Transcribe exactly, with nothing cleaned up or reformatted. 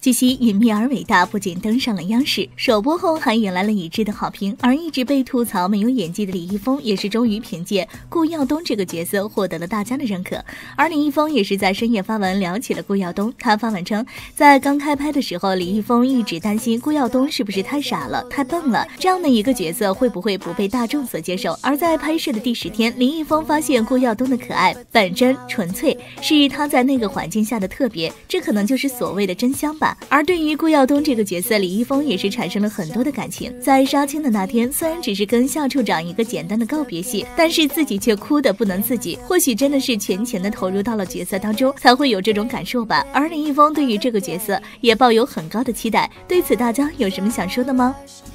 据悉，《隐秘而伟大》不仅登上了央视，首播后还引来了一致的好评。而一直被吐槽没有演技的李易峰，也是终于凭借顾耀东这个角色获得了大家的认可。而李易峰也是在深夜发文聊起了顾耀东。他发文称，在刚开拍的时候，李易峰一直担心顾耀东是不是太傻了、太笨了，这样的一个角色会不会不被大众所接受。而在拍摄的第十天，李易峰发现顾耀东的可爱、本真、纯粹是他在那个环境下的特别，这可能就是所谓的真香吧。而对于顾耀东这个角色，李易峰也是产生了很多的感情。在杀青的那天，虽然只是跟夏处长一个简单的告别戏，但是自己却哭得不能自己。或许真的是全情的投入到了角色当中，才会有这种感受吧。而李易峰对于这个角色也抱有很高的期待，对此大家有什么想说的吗？